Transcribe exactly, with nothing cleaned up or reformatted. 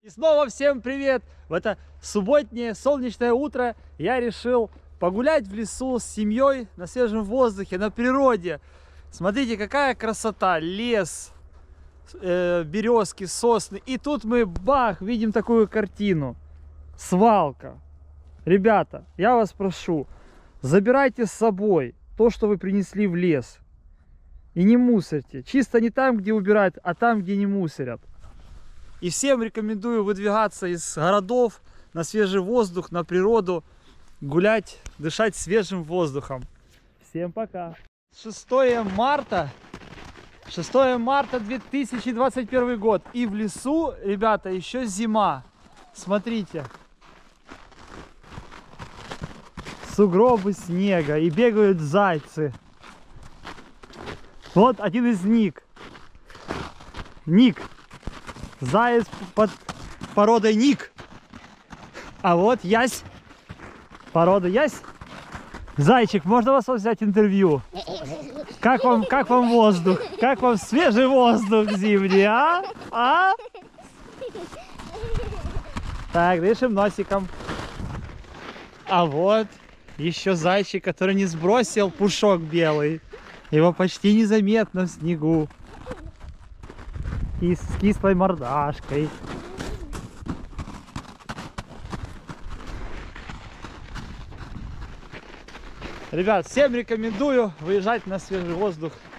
И снова всем привет! В это субботнее солнечное утро я решил погулять в лесу с семьей на свежем воздухе, на природе. Смотрите, какая красота! Лес, э, березки, сосны. И тут мы, бах, видим такую картину. Свалка. Ребята, я вас прошу, забирайте с собой то, что вы принесли в лес. И не мусорьте. Чисто не там, где убирают, а там, где не мусорят. И всем рекомендую выдвигаться из городов на свежий воздух, на природу, гулять, дышать свежим воздухом. Всем пока! шестое марта, шестое марта две тысячи двадцать первый год. И в лесу, ребята, еще зима. Смотрите. Сугробы снега и бегают зайцы. Вот один из них. Ник. Заяц под породой Ник. А вот ясь. Порода ясь. Зайчик, можно вас взять интервью? Как вам, как вам воздух? Как вам свежий воздух зимний, а? А? Так, дышим носиком. А вот еще зайчик, который не сбросил пушок белый. Его почти незаметно в снегу. И с кислой мордашкой. Ребят, всем рекомендую выезжать на свежий воздух